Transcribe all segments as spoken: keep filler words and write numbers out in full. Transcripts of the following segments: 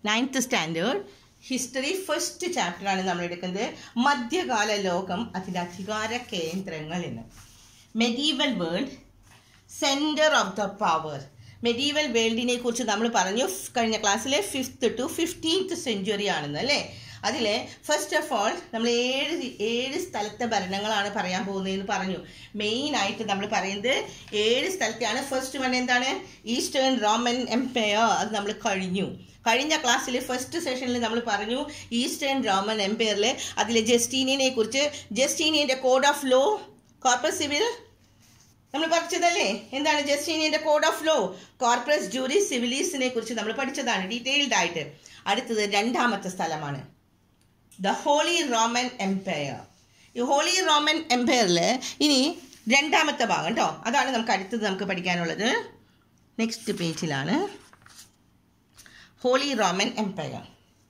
Ninth standard history first ചാപ്റ്ററാണ് നമ്മൾ എടുക്കുന്നത്. മധ്യകാല ലോകം അതിൻ്റെ അധികാര കേന്ദ്രങ്ങൾ എന്ന്. Medieval world centre of the power. Medieval വേൾഡിനെ കുറിച്ച് നമ്മൾ പറഞ്ഞു കഴിഞ്ഞ ക്ലാസ്സിലെ ഫിഫ്ത്ത് ടു ഫിഫ്റ്റീൻത്ത് സെഞ്ച്വറി ആണെന്ന് അല്ലേ. അതിൽ ഫസ്റ്റ് ഓഫ് ഓൾ നമ്മൾ ഏഴ് ഏഴ് സ്ഥലത്തെ ഭരണങ്ങളാണ് പറയാൻ പോകുന്നതെന്ന് പറഞ്ഞു. മെയിനായിട്ട് നമ്മൾ പറയുന്നത് ഏഴ് സ്ഥലത്തെയാണ്. ഫസ്റ്റ് വൺ എന്താണ്? Eastern Roman Empire. അത് നമ്മൾ കഴിഞ്ഞു. കഴിഞ്ഞ ക്ലാസ്സിൽ ഫസ്റ്റ് സെഷനിൽ നമ്മൾ പറഞ്ഞു ഈസ്റ്റേൺ റോമൻ എംപയറിൽ അതിലെ ജസ്റ്റീനിയനെ കുറിച്ച്. ജസ്റ്റീനിയൻ്റെ code of law, Corpus civil നമ്മൾ പഠിച്ചതല്ലേ. എന്താണ് ജസ്റ്റീനിയൻ്റെ code of law? Corpus Juris സിവിലീസിനെ കുറിച്ച് നമ്മൾ പഠിച്ചതാണ് ഡീറ്റെയിൽഡ് ആയിട്ട്. അടുത്തത് രണ്ടാമത്തെ സ്ഥലമാണ് ദ ഹോളി റോമൻ എംപയർ. ഈ ഹോളി റോമൻ എംപയറിൽ ഇനി രണ്ടാമത്തെ ഭാഗം കേട്ടോ, അതാണ് നമുക്ക് അടുത്തത് നമുക്ക് പഠിക്കാനുള്ളത്. നെക്സ്റ്റ് പേജിലാണ് Holy Roman Empire.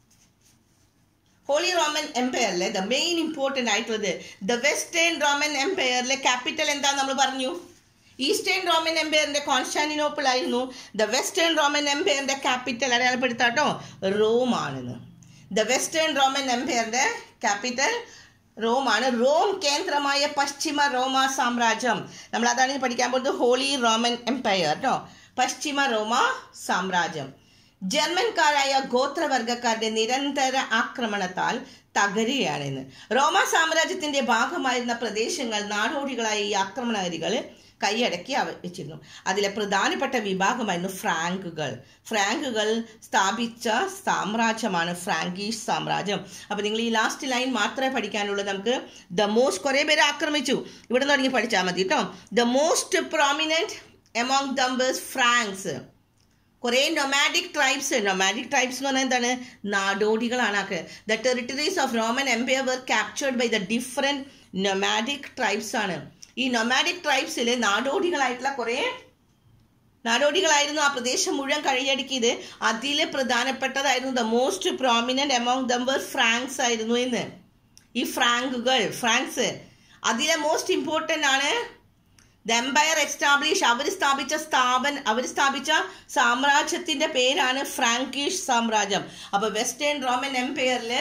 Holy Roman എംപയറിലെ ദ മെയിൻ ഇമ്പോർട്ടൻ്റ് ആയിട്ടുള്ളത് ദ വെസ്റ്റേൺ റോമൻ എംപയറിലെ ക്യാപിറ്റൽ എന്താന്ന് നമ്മൾ പറഞ്ഞു. ഈസ്റ്റേൺ റോമൻ എംപയറിന്റെ കോൺസ്റ്റാന്റിനോപ്പിൾ ആയിരുന്നു. ദ വെസ്റ്റേൺ റോമൻ എംപയറിന്റെ ക്യാപിറ്റൽ അടയാളപ്പെടുത്താട്ടോ റോം ആണെന്ന്. ദ വെസ്റ്റേൺ റോമൻ എംപയറിന്റെ ക്യാപിറ്റൽ റോം ആണ്. റോം കേന്ദ്രമായ പശ്ചിമ റോമ സാമ്രാജ്യം, നമ്മൾ അതാണ് പഠിക്കാൻ പോകുന്നത്. ഹോളി റോമൻ എംപയർ കേട്ടോ, പശ്ചിമ റോമ സാമ്രാജ്യം ജർമ്മൻകാരായ ഗോത്രവർഗക്കാരുടെ നിരന്തര ആക്രമണത്താൽ തകരുകയാണെന്ന്. റോമ സാമ്രാജ്യത്തിന്റെ ഭാഗമായിരുന്ന പ്രദേശങ്ങൾ നാടോടികളായ ഈ ആക്രമണകാരികൾ കൈയടക്കി വെച്ചിരുന്നു. അതിലെ പ്രധാനപ്പെട്ട വിഭാഗമായിരുന്നു ഫ്രാങ്കുകൾ. ഫ്രാങ്കുകൾ സ്ഥാപിച്ച സാമ്രാജ്യമാണ് ഫ്രാങ്കിഷ് സാമ്രാജ്യം. അപ്പോൾ നിങ്ങൾ ഈ ലാസ്റ്റ് ലൈൻ മാത്രമേ പഠിക്കാനുള്ളൂ. നമുക്ക് ദ മോസ്റ്റ്, കുറേ പേര് ആക്രമിച്ചു, ഇവിടെ നിന്ന് തുടങ്ങി പഠിച്ചാൽ മതി കേട്ടോ. The most prominent among them were Franks. കുറേ നൊമാഡിക് ട്രൈബ്സ്. നൊമാഡിക് ട്രൈബ്സ് എന്ന് പറഞ്ഞാൽ എന്താണ്? നാടോടികളാണ്. The territories of Roman Empire were captured by the different nomadic tribes ആണ്. ഈ നൊമാഡിക് ട്രൈബ്സിൽ നാടോടികളായിട്ടുള്ള കുറേ നാടോടികളായിരുന്നു ആ പ്രദേശം മുഴുവൻ കൈയടക്കിയത്. അതിൽ പ്രധാനപ്പെട്ടതായിരുന്നു the most prominent among them were Franks ആയിരുന്നു എന്ന്. ഈ ഫ്രാങ്കുകൾ, ഫ്രാങ്ക്സ് അതിലെ മോസ്റ്റ് ഇമ്പോർട്ടൻ്റ് ആണ്. ദ എംപയർ എസ്റ്റാബ്ലിഷ്, അവർ സ്ഥാപിച്ച സ്ഥാപന അവർ സ്ഥാപിച്ച സാമ്രാജ്യത്തിന്റെ പേരാണ് ഫ്രാങ്കിഷ് സാമ്രാജ്യം. അപ്പൊ വെസ്റ്റേൺ റോമൻ എംപയറിൽ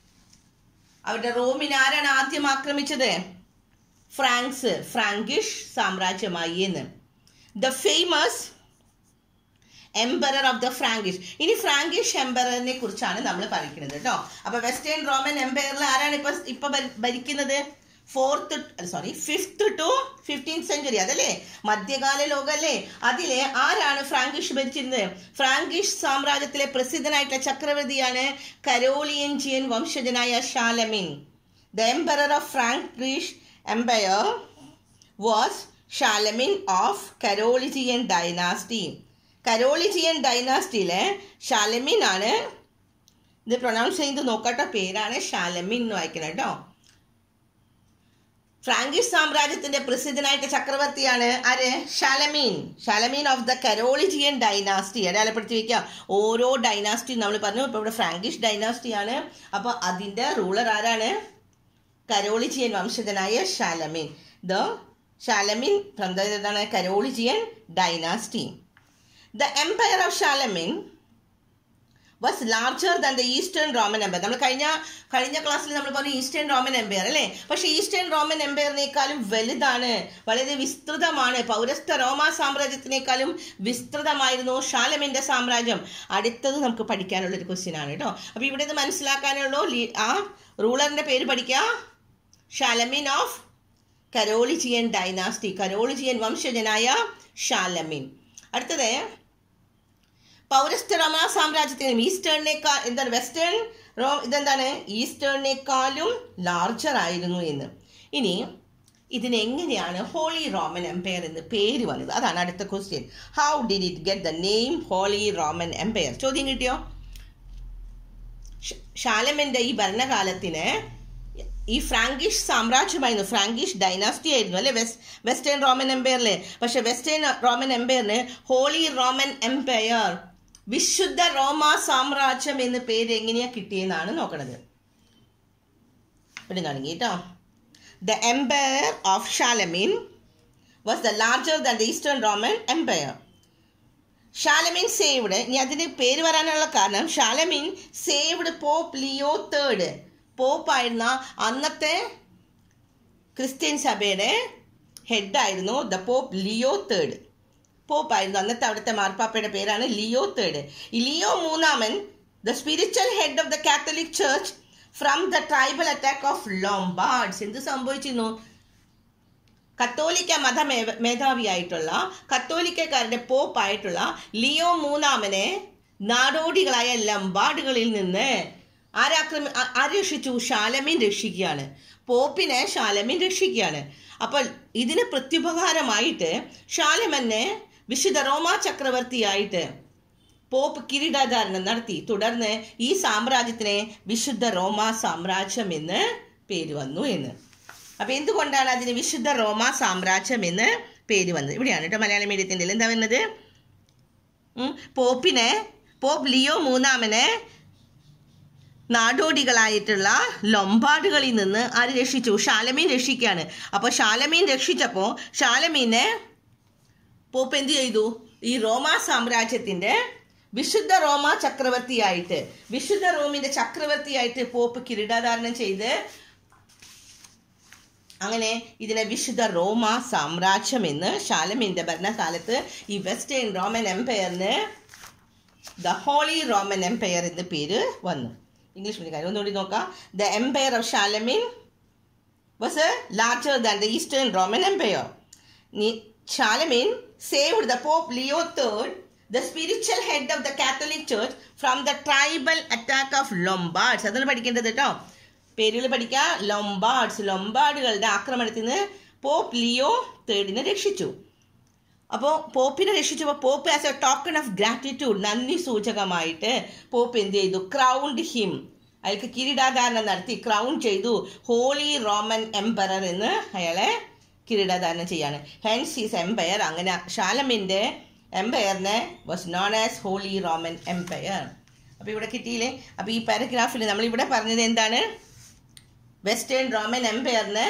അവരുടെ റോമിനെ ആരാണ് ആദ്യം ആക്രമിച്ചത്? ഫ്രാങ്ക്സ്, ഫ്രാങ്കിഷ് സാമ്രാജ്യമായി എന്ന്. The famous emperor of the Frankish. ഇനി ഫ്രാങ്കിഷ് എംപററിനെ കുറിച്ചാണ് നമ്മൾ പഠിക്കുന്നത് കേട്ടോ. അപ്പൊ വെസ്റ്റേൺ റോമൻ എംപയറിൽ ആരാണ് ഇപ്പൊ ഇപ്പൊ ഭരിക്കുന്നത്? Fourth sorry fifth to fifteenth century, അതല്ലേ മധ്യകാല ലോകല്ലേ. അതിലെ ആരാണ് ഫ്രാങ്കിഷ് ഭരിച്ചിരുന്നത്? ഫ്രാങ്കിഷ് സാമ്രാജ്യത്തിലെ പ്രസിദ്ധനായിട്ടുള്ള ചക്രവർത്തിയാണ് കരോലിയൻജിയൻ വംശജനായ Charlemagne. The emperor of Frankish empire was Charlemagne of Carolingian dynasty. Carolingian ഡൈനാസ്റ്റിയിലെ ഷാലമിൻ ആണ്. ഇത് പ്രൊനൗൺസ് ചെയ്ത് നോക്കട്ടെ, പേരാണ് ഷാലമിൻ എന്ന് വായിക്കണം കേട്ടോ. ഫ്രാങ്കിഷ് സാമ്രാജ്യത്തിന്റെ പ്രസിദ്ധനായിട്ട് ചക്രവർത്തിയാണ് ആര്? Charlemagne. Charlemagne of the Carolingian dynasty അടയാളപ്പെടുത്തി വെക്കുക. ഓരോ ഡൈനാസ്റ്റി നമ്മൾ പറഞ്ഞു. ഇപ്പോൾ ഇവിടെ ഫ്രാങ്കിഷ് ഡൈനാസ്റ്റി ആണ്. അപ്പോൾ അതിൻ്റെ റൂളർ ആരാണ്? കരോളിജിയൻ വംശജനായ Charlemagne. The Charlemagne from the എന്താണ് Carolingian dynasty. The empire of Charlemagne was larger than the Eastern Roman Empire. നമ്മൾ കഴിഞ്ഞ കഴിഞ്ഞ ക്ലാസ്സിൽ നമ്മൾ പറഞ്ഞു ഈസ്റ്റേൺ റോമൻ എംപയർ അല്ലേ. പക്ഷേ ഈസ്റ്റേൺ റോമൻ എംപയറിനേക്കാളും വലുതാണ്, വളരെ വിസ്തൃതമാണ്. പൗരസ്ത്യ റോമ സാമ്രാജ്യത്തിനേക്കാളും വിസ്തൃതമായിരുന്നു ഷാലമിൻ്റെ സാമ്രാജ്യം. അടുത്തത് നമുക്ക് പഠിക്കാനുള്ളൊരു ക്വസ്റ്റ്യൻ ആണ് കേട്ടോ. അപ്പോൾ ഇവിടെ ഇത് മനസ്സിലാക്കാനുള്ളൂ. ആ റൂളറിൻ്റെ പേര് പഠിക്കുക, Charlemagne of Carolingian dynasty, Carolingian വംശജനായ ഷാലമിൻ. അടുത്തത് പൗരസ്ത്യ റോമ സാമ്രാജ്യത്തിനും ഈസ്റ്റേണിനേക്കാൾ എന്താണ് വെസ്റ്റേൺ റോ ഇതെന്താണ് ഈസ്റ്റേണിനേക്കാളും ലാർജർ ആയിരുന്നു എന്ന്. ഇനി ഇതിനെങ്ങനെയാണ് ഹോളി റോമൻ എംപയർ എന്ന് പേര് വന്നത്? അതാണ് അടുത്ത question. How did it get the name Holy Roman Empire? ചോദ്യം കിട്ടിയോ? ഷാലമിൻ്റെ ഈ ഭരണകാലത്തിന് ഈ ഫ്രാങ്കിഷ് സാമ്രാജ്യമായിരുന്നു, ഫ്രാങ്കിഷ് ഡൈനാസ്റ്റി ആയിരുന്നു അല്ലേ വെസ്റ്റ് വെസ്റ്റേൺ റോമൻ എംപയറിലെ. പക്ഷെ വെസ്റ്റേൺ റോമൻ എംപയറിന് ഹോളി റോമൻ എംപയർ, വിശുദ്ധ റോമ സാമ്രാജ്യം എന്ന പേര് എങ്ങനെയാ കിട്ടിയെന്നാണ് നോക്കണത്. ഇവിടെ തുടങ്ങി കേട്ടോ. The empire of Charlemagne was the larger than the Eastern Roman Empire. Charlemagne saved, ഇനി അതിന് പേര് വരാനുള്ള കാരണം Charlemagne saved Pope Leo third. പോപ്പായിരുന്ന അന്നത്തെ ക്രിസ്ത്യൻ സഭയുടെ ഹെഡായിരുന്നു ദ പോപ്പ് ലിയോ തേർഡ്. പോപ്പായിരുന്നു അന്നത്തെ അവിടുത്തെ മാർപ്പാപ്പയുടെ പേരാണ് ലിയോ തേർഡ്. ഈ ലിയോ മൂന്നാമൻ the spiritual head of the Catholic church from the tribal attack of Lombards. എന്ത് സംഭവിച്ചിരുന്നു? കത്തോലിക്ക മത മേധാവിയായിട്ടുള്ള കത്തോലിക്കക്കാരുടെ പോപ്പായിട്ടുള്ള ലിയോ മൂന്നാമനെ നാടോടികളായ ലംബാർഡുകളിൽ നിന്ന് ആരാക്രമി ആര് രക്ഷിച്ചു? ഷാലമീൻ രക്ഷിക്കുകയാണ്. പോപ്പിനെ ഷാലമീൻ രക്ഷിക്കുകയാണ്. അപ്പോൾ ഇതിന് പ്രത്യുപകാരമായിട്ട് ഷാലമനെ വിശുദ്ധ റോമാ ചക്രവർത്തിയായിട്ട് പോപ്പ് കിരീടധാരണം നടത്തി. തുടർന്ന് ഈ സാമ്രാജ്യത്തിനെ വിശുദ്ധ റോമാ സാമ്രാജ്യം എന്ന് പേര് വന്നു എന്ന്. അപ്പൊ എന്തുകൊണ്ടാണ് അതിന് വിശുദ്ധ റോമാ സാമ്രാജ്യം എന്ന് പേര് വന്നത്? ഇവിടെയാണ് കേട്ടോ മലയാള മീഡിയത്തിൻ്റെ എന്താ വന്നത്? പോപ്പിനെ പോപ്പ് ലിയോ മൂന്നാമനെ നാടോടികളായിട്ടുള്ള ലൊംബാർഡുകളിൽ നിന്ന് ആര് രക്ഷിച്ചു? ഷാലമീൻ രക്ഷിക്കുകയാണ്. അപ്പോൾ ഷാലമീൻ രക്ഷിച്ചപ്പോൾ ഷാലമീനെ പോപ്പ് എന്ത് ചെയ്തു? ഈ റോമാ സാമ്രാജ്യത്തിന്റെ വിശുദ്ധ റോമാ ചക്രവർത്തിയായിട്ട് വിശുദ്ധ റോമിന്റെ ചക്രവർത്തിയായിട്ട് പോപ്പ് കിരീടധാരണം ചെയ്ത് അങ്ങനെ ഇതിനെ വിശുദ്ധ റോമാ സാമ്രാജ്യം എന്ന് ഷാലമീന്റെ ഭരണകാലത്ത് ഈ വെസ്റ്റേൺ റോമൻ എംപയറിന് ദ ഹോളി റോമൻ എംപയർ എന്ന് പേര് വന്നു. ഇംഗ്ലീഷ് മീഡിയം കാര്യം ഒന്നുകൂടി നോക്കാം. The empire of Charlemagne was larger than the Eastern Roman Empire. Charlemagne saved the Pope Leo the third, the spiritual head of the Catholic Church, from the tribal attack of Lombards. അതാണ് പഠിക്കേണ്ടത് കേട്ടോ. പേരുകൾ പഠിക്കുക. ലൊംബാർഡ്സ്, ലൊംബാർഡുകളുടെ ആക്രമണത്തിൽ നിന്ന് pop Leo തേർഡിനെ രക്ഷിച്ചു. അപ്പോൾ പോപ്പിനെ രക്ഷിച്ചപ്പോൾ Pope as a token of gratitude, നന്ദി സൂചകമായിട്ട് പോപ്പ് എന്ത് ചെയ്തു? ക്രൗണ്ട് ഹിം, അയാൾക്ക് കിരീടാധാരണം നടത്തി ക്രൗൺ ചെയ്തു. ഹോളി റോമൻ എംപറർ എന്ന് അയാളെ കിരീടാധാരണം ചെയ്യാണ്. Hence his empire. അങ്ങനെ ഷാലമീൻ്റെ എംപയറിനെ was known as Holy Roman Empire. അപ്പോൾ ഇവിടെ കിട്ടിയില്ലേ? അപ്പോൾ ഈ പാരഗ്രാഫിൽ നമ്മളിവിടെ പറഞ്ഞത് എന്താണ്? വെസ്റ്റേൺ റോമൻ എംപയറിനെ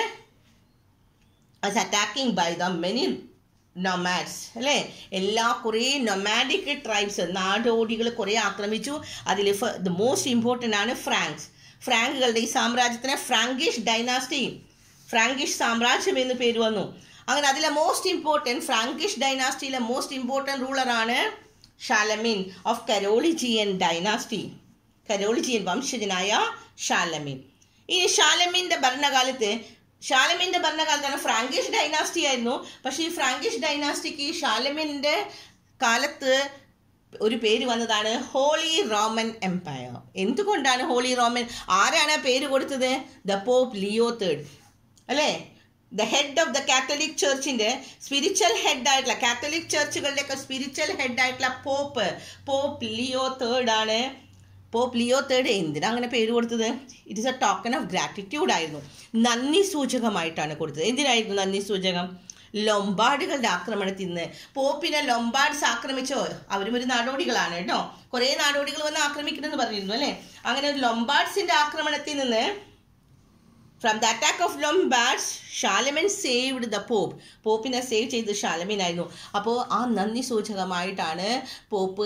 was attacking by the many nomads അല്ലേ? എല്ലാ കുറേ നൊമാഡിക് ട്രൈബ്സ്, നാടോടികൾ കുറേ ആക്രമിച്ചു. അതിൽ ദ മോസ്റ്റ് ഇമ്പോർട്ടൻ്റ് ആണ് ഫ്രാങ്ക്സ്. ഫ്രാങ്കുകളുടെ ഈ സാമ്രാജ്യത്തിന് ഫ്രാങ്കിഷ് ഡൈനാസ്റ്റി, ഫ്രാങ്കിഷ് സാമ്രാജ്യം എന്ന് പേര് വന്നു. അങ്ങനെ അതിലെ മോസ്റ്റ് ഇമ്പോർട്ടൻറ്റ് ഫ്രാങ്കിഷ് ഡൈനാസ്റ്റിയിലെ മോസ്റ്റ് ഇമ്പോർട്ടൻറ്റ് റൂളറാണ് Charlemagne of Carolingian dynasty. Carolingian വംശജനായ ഷാലമീൻ. ഈ ഷാലമീൻ്റെ ഭരണകാലത്ത് ഷാലമീൻ്റെ ഭരണകാലത്താണ് ഫ്രാങ്കിഷ് ഡൈനാസ്റ്റി ആയിരുന്നു. പക്ഷേ ഈ ഫ്രാങ്കിഷ് ഡൈനാസ്റ്റിക്ക് ഈ ഷാലമീൻ്റെ കാലത്ത് ഒരു പേര് വന്നതാണ് ഹോളി റോമൻ എംപയർ. എന്തുകൊണ്ടാണ് ഹോളി റോമൻ? ആരാണ് ആ പേര് കൊടുത്തത്? ദ പോപ്പ് ലിയോ തേർഡ് അല്ലേ? The head of the Catholic ചർച്ചിന്റെ സ്പിരിച്വൽ ഹെഡ് ആയിട്ടുള്ള കാത്തലിക് ചർച്ചുകളുടെയൊക്കെ സ്പിരിച്വൽ ഹെഡ് ആയിട്ടുള്ള പോപ്പ് പോപ്പ് ലിയോ തേർഡ് ആണ്. പോപ്പ് ലിയോ തേർഡ് എന്തിനാ അങ്ങനെ പേര് കൊടുത്തത്? It is a token of gratitude ആയിരുന്നു, നന്ദി സൂചകമായിട്ടാണ് കൊടുത്തത്. എന്തിനായിരുന്നു നന്ദി സൂചകം? ലൊംബാർഡുകളുടെ ആക്രമണത്തിൽ നിന്ന്. പോപ്പിനെ ലൊംബാർഡ്സ് ആക്രമിച്ചോ? അവരും ഒരു നാടോടികളാണ് കേട്ടോ. കുറേ നാടോടികൾ വന്ന് ആക്രമിക്കണമെന്ന് പറഞ്ഞിരുന്നു അല്ലേ? അങ്ങനെ ഒരു ലൊംബാർഡ്സിന്റെ ആക്രമണത്തിൽ നിന്ന് from the attack of Lombards Charlemagne saved the Pope. പോപ്പിനെ സേവ് ചെയ്ത് ഷാലമീൻ ആയിരുന്നു. അപ്പോൾ ആ നന്ദി സൂചകമായിട്ടാണ് പോപ്പ്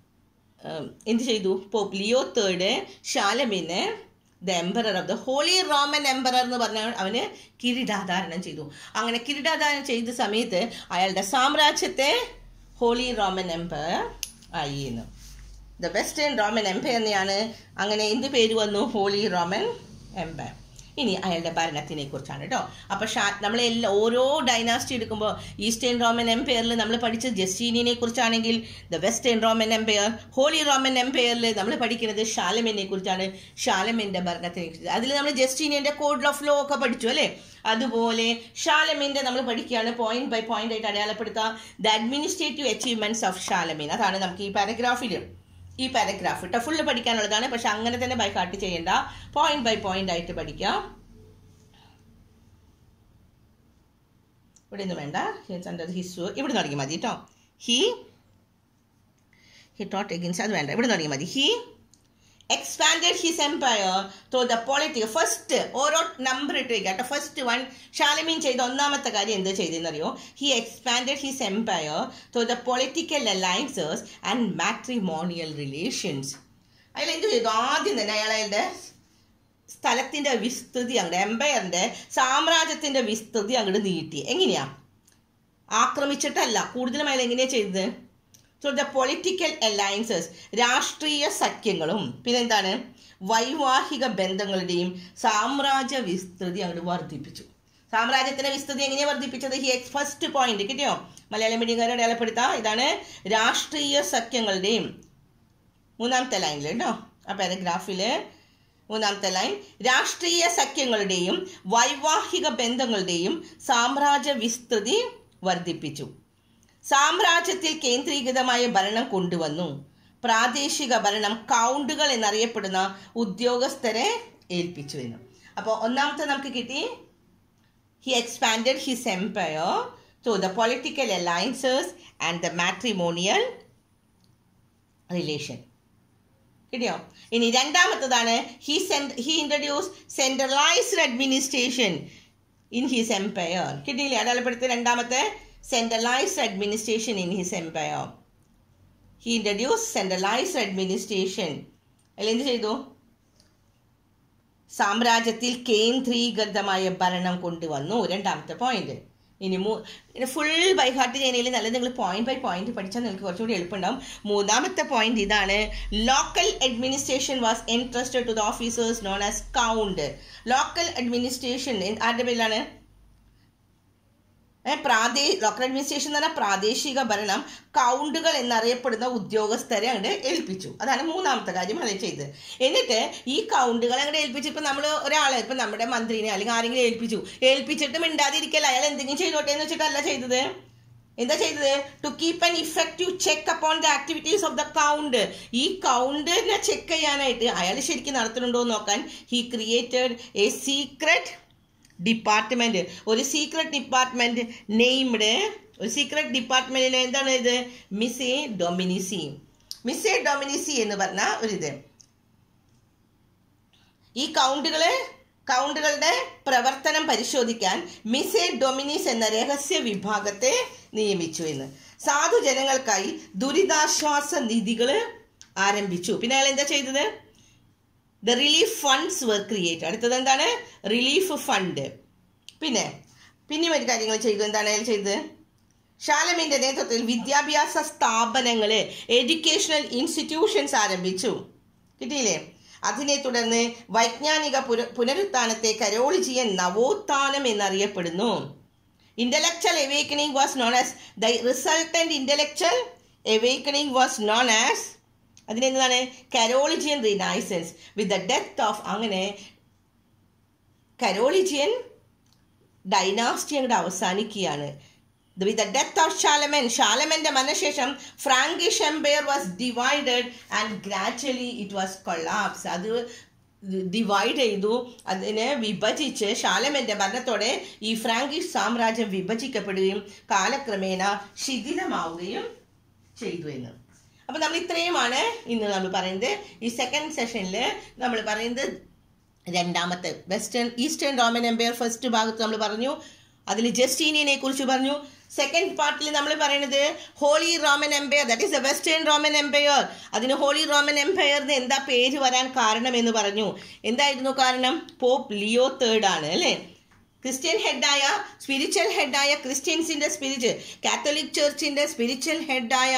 എന്ത് ചെയ്തു? പോപ്പ് ലിയോ തേർഡ് ഷാലമീനെ the emperor of the Holy Roman emperor എന്ന് പറഞ്ഞാൽ അവന് കിരീടാധാരണം ചെയ്തു. അങ്ങനെ കിരീടാധാരണം ചെയ്ത സമയത്ത് അയാളുടെ സാമ്രാജ്യത്തെ ഹോളി റോമൻ എംപയർ ആയി എന്ന്. ദ വെസ്റ്റേൺ റോമൻ എംപയർ എന്നെയാണ്. അങ്ങനെ എന്ത് പേര് വന്നു? Holy Roman Empire. ഇനി അയാളുടെ ഭരണത്തിനെ കുറിച്ചാണ് കേട്ടോ. അപ്പോൾ ഷാ നമ്മളെല്ലാം ഓരോ ഡൈനാസ്റ്റി എടുക്കുമ്പോൾ ഈസ്റ്റേൺ റോമൻ എംപയറിൽ നമ്മൾ പഠിച്ചത് ജസ്റ്റീനിയനെ കുറിച്ചാണെങ്കിൽ the Western Roman Empire, Holy Roman എംപയറിൽ നമ്മൾ പഠിക്കുന്നത് ഷാലമീനെ കുറിച്ചാണ്, ഷാലമീൻ്റെ ഭരണത്തിനെ കുറിച്ച്. അതിൽ നമ്മൾ ജസ്റ്റീനിയൻ്റെ കോഡ് ഓഫ് ലോ ഒക്കെ പഠിച്ചു അല്ലേ? അതുപോലെ ഷാലമീൻ്റെ നമ്മൾ പഠിക്കുകയാണ്, പോയിന്റ് ബൈ പോയിന്റ് ആയിട്ട് അടയാളപ്പെടുത്താം the administrative achievements of Charlemagne. അതാണ് നമുക്ക് ഈ പാരഗ്രാഫിൽ ഈ പാരഗ്രാഫ് കേട്ടോ ഫുള്ള് പഠിക്കാനുള്ളതാണ്. പക്ഷെ അങ്ങനെ തന്നെ ബൈ കാട്ട് ചെയ്യേണ്ട, പോയിന്റ് ബൈ പോയിന്റ് ആയിട്ട് പഠിക്കാം. ഇവിടെ ഒന്നും വേണ്ട, ഹിസ് ഇവിടെ തുടങ്ങി മതി കേട്ടോ. ഹി ഹി ടോട്ട് എഗൻസ്റ്റ് അത് വേണ്ട, ഇവിടെ തുടങ്ങി മതി. He expanded his empire through the political. First, ഓരോ നമ്പർ ഇട്ട് കേട്ടോ. ഫസ്റ്റ് വൺ ഷാലമീൻ ചെയ്ത ഒന്നാമത്തെ കാര്യം എന്താ ചെയ്തെന്നറിയോ? He expanded his empire through the political alliances and matrimonial relations. അയാൾ എന്ത് ചെയ്തു? ആദ്യം തന്നെ അയാൾ അയാളുടെ സ്ഥലത്തിന്റെ വിസ്തൃതി അങ്ങോട്ട്, എംപയറിന്റെ സാമ്രാജ്യത്തിന്റെ വിസ്തൃതി അങ്ങോട്ട് നീട്ടി. എങ്ങനെയാ? ആക്രമിച്ചിട്ടല്ല, കൂടുതലും അയാൾ എങ്ങനെയാ ചെയ്തത്? ത്രൂ ദ പൊളിറ്റിക്കൽ അലയൻസസ്, രാഷ്ട്രീയ സഖ്യങ്ങളും പിന്നെന്താണ് വൈവാഹിക ബന്ധങ്ങളുടെയും സാമ്രാജ്യ വിസ്തൃതി അങ്ങോട്ട് വർദ്ധിപ്പിച്ചു. സാമ്രാജ്യത്തിന്റെ വിസ്തൃതി എങ്ങനെയാ വർദ്ധിപ്പിച്ചത്? ഹി എക്സ് ഫസ്റ്റ് പോയിന്റ് കിട്ടിയോ? മലയാളം മീഡിയംകാരെ അടയാളപ്പെടുത്താം. ഇതാണ് രാഷ്ട്രീയ സഖ്യങ്ങളുടെയും മൂന്നാമത്തെ ലൈനിൽ കേട്ടോ, ആ പാരഗ്രാഫില് മൂന്നാമത്തെ ലൈൻ, രാഷ്ട്രീയ സഖ്യങ്ങളുടെയും വൈവാഹിക ബന്ധങ്ങളുടെയും സാമ്രാജ്യ വിസ്തൃതി വർദ്ധിപ്പിച്ചു. സാമ്രാജ്യത്തിൽ കേന്ദ്രീകൃതമായ ഭരണം കൊണ്ടുവന്നു. പ്രാദേശിക ഭരണം കൗണ്ടുകൾ എന്നറിയപ്പെടുന്ന ഉദ്യോഗസ്ഥരെ ഏൽപ്പിച്ചു എന്ന്. അപ്പോൾ ഒന്നാമത്തെ നമുക്ക് കിട്ടി, he expanded his empire through the political alliances and the matrimonial relation. കിട്ടിയോ? ഇനി രണ്ടാമത്തതാണ്, he he introduce centralised administration in his empire. കിട്ടിയില്ലേ? അടയാളപ്പെടുത്തി രണ്ടാമത്തെ, centralized administration in his empire. He introduced centralized administration. അല്ല എന്ത് ചെയ്തു? സാമ്രാജ്യത്തിൽ കേന്ദ്രീകൃതമായ ഭരണം കൊണ്ടുവന്നു. രണ്ടാമത്തെ പോയിന്റ്. ഇനി ഫുൾ ബൈ ഹാർട്ട് ചെയ്യുന്നതിൽ നല്ലത് നിങ്ങൾ പോയിന്റ് ബൈ പോയിന്റ് പഠിച്ചാൽ നിങ്ങൾക്ക് കുറച്ചുകൂടി എളുപ്പമുണ്ടാവും. മൂന്നാമത്തെ പോയിന്റ് ഇതാണ്, local administration was entrusted to the officers known as count. Local administration ആരുടെ പേരിലാണ്? പ്രാദേ ലോക്കൽ അഡ്മിനിസ്ട്രേഷൻ എന്ന് പറഞ്ഞാൽ പ്രാദേശിക ഭരണം കൗണ്ടുകൾ എന്നറിയപ്പെടുന്ന ഉദ്യോഗസ്ഥരെ അങ്ങോട്ട് ഏൽപ്പിച്ചു. അതാണ് മൂന്നാമത്തെ കാര്യം അത് ചെയ്ത്. എന്നിട്ട് ഈ കൗണ്ടുകളെ അങ്ങോട്ട് ഏൽപ്പിച്ചു. ഇപ്പം നമ്മൾ ഒരാളെ, ഇപ്പം നമ്മുടെ മന്ത്രിനെ അല്ലെങ്കിൽ ആരെങ്കിലും ഏൽപ്പിച്ചു, ഏൽപ്പിച്ചിട്ട് മിണ്ടാതിരിക്കല്ല, അയാൾ എന്തെങ്കിലും ചെയ്തോട്ടെ എന്ന് വെച്ചിട്ടല്ല ചെയ്തത്. എന്താ ചെയ്തത്? To keep an effective check upon the activities of the count. ഈ കൗണ്ടിനെ ചെക്ക് ചെയ്യാനായിട്ട് അയാൾ ശരിക്കും നടത്തുന്നുണ്ടോ എന്ന് നോക്കാൻ he created a secret department. ഒരു സീക്രട്ട് ഡിപ്പാർട്ട്മെന്റ് നെയ്മഡ്, ഒരു സീക്രട്ട് ഡിപ്പാർട്ട്മെന്റിൽ എന്താണ് ഇത്? മിസേ ഡൊമിനിസി. മിസേ ഡൊമിനിസി എന്ന് പറഞ്ഞ ഒരിത്. ഈ കൗണ്ടുകള് കൗണ്ടുകളുടെ പ്രവർത്തനം പരിശോധിക്കാൻ മിസേ ഡൊമിനിസ് എന്ന രഹസ്യ വിഭാഗത്തെ നിയമിച്ചു എന്ന്. സാധുജനങ്ങൾക്കായി ദുരിതാശ്വാസ നിധികൾ ആരംഭിച്ചു. പിന്നെ അയാൾ എന്താ ചെയ്തത്? The relief funds were create. അടുത്തത് എന്താണ്? Relief fund. പിന്നെ പിന്നെ ഒരു കാര്യങ്ങൾ ചെയ്തു. എന്താണ് അയാൾ ചെയ്തത്? ഷാലമീന്റെ നേതൃത്വത്തിൽ വിദ്യാഭ്യാസ സ്ഥാപനങ്ങള്, എഡ്യൂക്കേഷണൽ ഇൻസ്റ്റിറ്റ്യൂഷൻസ് ആരംഭിച്ചു. കിട്ടിയില്ലേ? അതിനെ തുടർന്ന് വൈജ്ഞാനിക പുര പുനരുത്ഥാനത്തെ കരോളിജിയൻ നവോത്ഥാനം എന്നറിയപ്പെടുന്നു. Intellectual awakening was known as the resultant intellectual awakening was known as അതിനെന്താണ്? Carolingian renaissance with the death of. അങ്ങനെ കരോളിജിയൻ ഡൈനാസ്റ്റി അങ്ങോട്ട് അവസാനിക്കുകയാണ്. With the death of Charlemagne, ഷാലമന്റെ മരണശേഷം Frankish empire was divided and gradually it was collapse. അത് divide ചെയ്തു, അതിനെ വിഭജിച്ച് ഷാലമന്റെ ഭരണത്തോടെ ഈ ഫ്രാങ്കിഷ് സാമ്രാജ്യം വിഭജിക്കപ്പെടുകയും കാലക്രമേണ ശിഥിലമാവുകയും ചെയ്തു എന്ന്. അപ്പം നമ്മൾ ഇത്രയുമാണ് ഇന്ന് നമ്മൾ പറയുന്നത്. ഈ സെക്കൻഡ് സെഷനിൽ നമ്മൾ പറയുന്നത് രണ്ടാമത്തെ Western Eastern Roman Empire first ഭാഗത്ത് നമ്മൾ പറഞ്ഞു, അതിൽ ജസ്റ്റീനിയനെ കുറിച്ച് പറഞ്ഞു. സെക്കൻഡ് പാർട്ടിൽ നമ്മൾ പറയുന്നത് Holy Roman Empire, that is the Western Roman Empire. അതിന് ഹോളി റോമൻ എംപയറിന് എന്താ പേര് വരാൻ കാരണം എന്ന് പറഞ്ഞു. എന്തായിരുന്നു കാരണം? പോപ്പ് ലിയോ തേർഡ് ആണ് അല്ലേ? ക്രിസ്ത്യൻ ഹെഡായ സ്പിരിച്വൽ ഹെഡായ ക്രിസ്ത്യൻസിന്റെ സ്പിരിറ്റ് കാത്തലിക് ചർച്ചിന്റെ സ്പിരിച്വൽ ഹെഡായ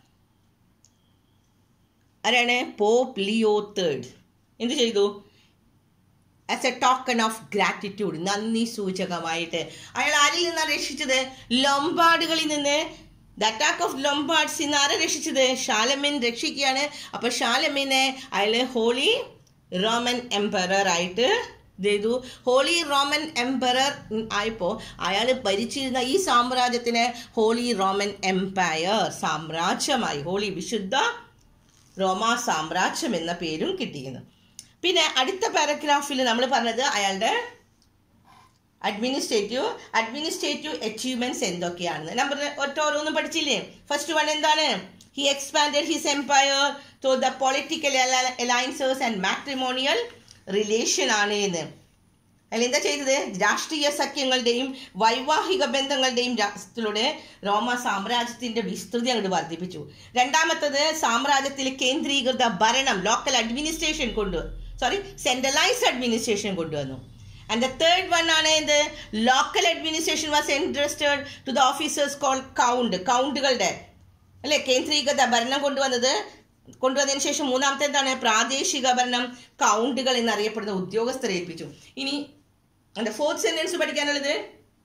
ആരാണ്? Pope Leo third. എന്ത് ചെയ്തു? As a token of gratitude, നന്ദി സൂചകമായിട്ട് അയാൾ ആരിൽ നിന്നാണ് രക്ഷിച്ചത്? ലൊംബാർഡുകളിൽ നിന്ന്. ദ അറ്റാക്ക് ഓഫ് ലൊംബാർഡ്സ് ഇന്ന് ആരെ രക്ഷിച്ചത്? ഷാലമീൻ രക്ഷിക്കുകയാണ്. അപ്പൊ ഷാലമീനെ അയാൾ ഹോളി റോമൻ എംപറർ ആയിട്ട് ചെയ്തു. ഹോളി റോമൻ എംപറർ ആയപ്പോ അയാൾ ഭരിച്ചിരുന്ന ഈ സാമ്രാജ്യത്തിന് ഹോളി റോമൻ എംപയർ സാമ്രാജ്യമായി, ഹോളി വിശുദ്ധ റോമാ സാമ്രാജ്യം എന്ന പേരും കിട്ടിയിരുന്നു. പിന്നെ അടുത്ത പാരഗ്രാഫിൽ നമ്മൾ പറഞ്ഞത് അയാളുടെ അഡ്മിനിസ്ട്രേറ്റീവ് അഡ്മിനിസ്ട്രേറ്റീവ് അച്ചീവ്മെന്റ്സ് എന്തൊക്കെയാണെന്ന് നമ്പർ ഒറ്റോരോന്നും പഠിച്ചില്ലേ? ഫസ്റ്റ് വൺ എന്താണ്? He expanded his empire through the political alliances and matrimonial relation ആണ് എന്ന്. അതിൽ എന്താ ചെയ്തത്? രാഷ്ട്രീയ സഖ്യങ്ങളുടെയും വൈവാഹിക ബന്ധങ്ങളുടെയും രാഷ്ട്രത്തിലൂടെ റോമ സാമ്രാജ്യത്തിന്റെ വിസ്തൃതി അങ്ങോട്ട് വർദ്ധിപ്പിച്ചു. രണ്ടാമത്തത് സാമ്രാജ്യത്തിൽ കേന്ദ്രീകൃത ഭരണം, ലോക്കൽ അഡ്മിനിസ്ട്രേഷൻ കൊണ്ടുവന്നു. സോറി സെൻട്രലൈസ്ഡ് അഡ്മിനിസ്ട്രേഷൻ കൊണ്ടുവന്നു. ആൻഡ് ദ തേർഡ് വൺ ആണ് എന്ത്? Local administration was entrusted to the officers called count. കൗണ്ടുകളുടെ അല്ലെ കേന്ദ്രീകൃത ഭരണം കൊണ്ടുവന്നത് കൊണ്ടുവന്നതിന് ശേഷം മൂന്നാമത്തെ എന്താണ്? പ്രാദേശിക ഭരണം, കൗണ്ടുകൾ എന്നറിയപ്പെടുന്ന ഉദ്യോഗസ്ഥരെ ഏൽപ്പിച്ചു. ഇനി എൻ്റെ ഫോർത്ത് സെന്റൻസ് പഠിക്കാനുള്ളത്,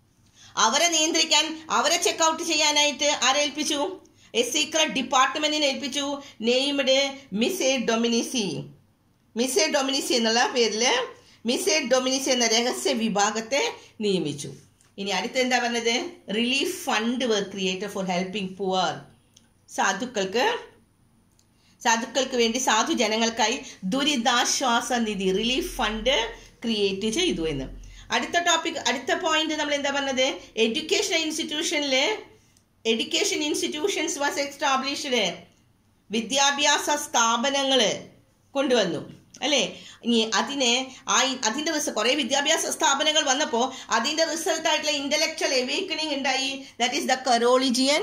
അവരെ നിയന്ത്രിക്കാൻ, അവരെ ചെക്ക് ഔട്ട് ചെയ്യാനായിട്ട് ആരേൽപ്പിച്ചു? എ സീക്രട്ട് ഡിപ്പാർട്ട്മെന്റിനെ ഏൽപ്പിച്ചു. Named missi dominici. Missi dominici എന്നുള്ള പേരിൽ മിസേ ഡൊമിനിസി എന്ന രഹസ്യ വിഭാഗത്തെ നിയമിച്ചു. ഇനി അടുത്ത എന്താ പറഞ്ഞത്? Relief fund were created for helping poor. സാധുക്കൾക്ക് സാധുക്കൾക്ക് വേണ്ടി സാധു ജനങ്ങൾക്കായി ദുരിതാശ്വാസ നിധി റിലീഫ് ഫണ്ട് ക്രിയേറ്റ് ചെയ്തു എന്ന്. അടുത്ത ടോപ്പിക് അടുത്ത പോയിന്റ് നമ്മൾ എന്താ പറഞ്ഞത്? എഡ്യൂക്കേഷൻ ഇൻസ്റ്റിറ്റ്യൂഷനിൽ എഡ്യൂക്കേഷൻ ഇൻസ്റ്റിറ്റ്യൂഷൻസ് വാസ് എസ്റ്റാബ്ലിഷ്ഡ്. വിദ്യാഭ്യാസ സ്ഥാപനങ്ങൾ കൊണ്ടുവന്നു അല്ലേ? ഇനി അതിനെ ആ അതിൻ്റെ റിസൾട്ട് കുറേ വിദ്യാഭ്യാസ സ്ഥാപനങ്ങൾ വന്നപ്പോൾ അതിൻ്റെ റിസൾട്ടായിട്ടുള്ള ഇന്റലക്ച്വൽ എവേക്കണിങ് ഉണ്ടായി. That is the Carolingian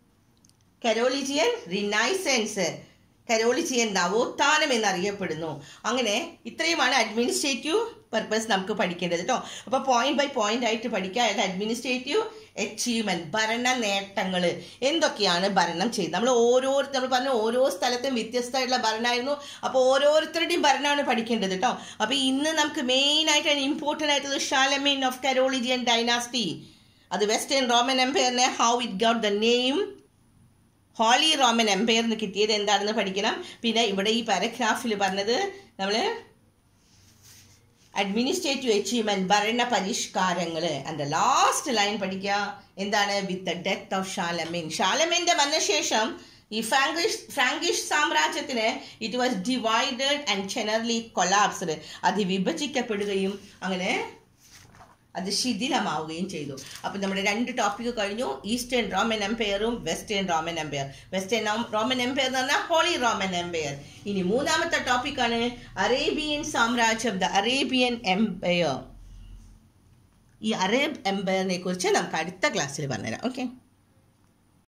Carolingian renaissance. Carolingian നവോത്ഥാനം എന്നറിയപ്പെടുന്നു. അങ്ങനെ ഇത്രയുമാണ് അഡ്മിനിസ്ട്രേറ്റീവ് പർപ്പസ് നമുക്ക് പഠിക്കേണ്ടത് കേട്ടോ. അപ്പോൾ പോയിന്റ് ബൈ പോയിന്റ് ആയിട്ട് പഠിക്കുക. അഡ്മിനിസ്ട്രേറ്റീവ് അച്ചീവ്മെന്റ്, ഭരണ നേട്ടങ്ങൾ എന്തൊക്കെയാണ് ഭരണം ചെയ്ത്. നമ്മൾ ഓരോരുത്തർ നമ്മൾ പറഞ്ഞ ഓരോ സ്ഥലത്തും വ്യത്യസ്തമായിട്ടുള്ള ഭരണമായിരുന്നു. അപ്പോൾ ഓരോരുത്തരുടെയും ഭരണമാണ് പഠിക്കേണ്ടത് കേട്ടോ. അപ്പോൾ ഇന്ന് നമുക്ക് മെയിൻ ആയിട്ട് ഇമ്പോർട്ടൻ്റ് ആയിട്ടുള്ളത് ഷാലമീൻ ഓഫ് കരോളിജിയൻ ഡൈനാസ്റ്റി. അത് വെസ്റ്റേൺ റോമൻ എംപയറിനെ how it got the name Holy Roman എംപയറിന് കിട്ടിയത് എന്താണെന്ന് പഠിക്കണം. പിന്നെ ഇവിടെ ഈ പാരഗ്രാഫിൽ പറഞ്ഞത് നമ്മൾ അഡ്മിനിസ്ട്രേറ്റീവ് അച്ചീവ്മെന്റ്, ഭരണ പരിഷ്കാരങ്ങൾ. ആൻഡ് ലാസ്റ്റ് ലൈൻ പഠിക്കുക എന്താണ്? With the death of Charlemagne. ഷാലമീന്റെ മരണശേഷം ഈ ഫ്രാങ്കിഷ് ഫ്രാങ്കിഷ് സാമ്രാജ്യത്തിന് it was divided and generally collapsed. അത് വിഭജിക്കപ്പെടുകയും അങ്ങനെ അത് ശിഥിലമാവുകയും ചെയ്തു. അപ്പം നമ്മുടെ രണ്ട് ടോപ്പിക്ക് കഴിഞ്ഞു. ഈസ്റ്റേൺ റോമൻ എംപയറും western Roman empire. Western Roman Empire എന്ന് പറഞ്ഞാൽ ഹോളി റോമൻ എംപയർ. ഇനി മൂന്നാമത്തെ ടോപ്പിക്കാണ് അറേബ്യൻ സാമ്രാജ്യം, ദ അറേബ്യൻ എംപയർ. ഈ അറേബ് എംപയറിനെ കുറിച്ച് നമുക്ക് അടുത്ത ക്ലാസ്സിൽ പറഞ്ഞുതരാം. ഓക്കെ.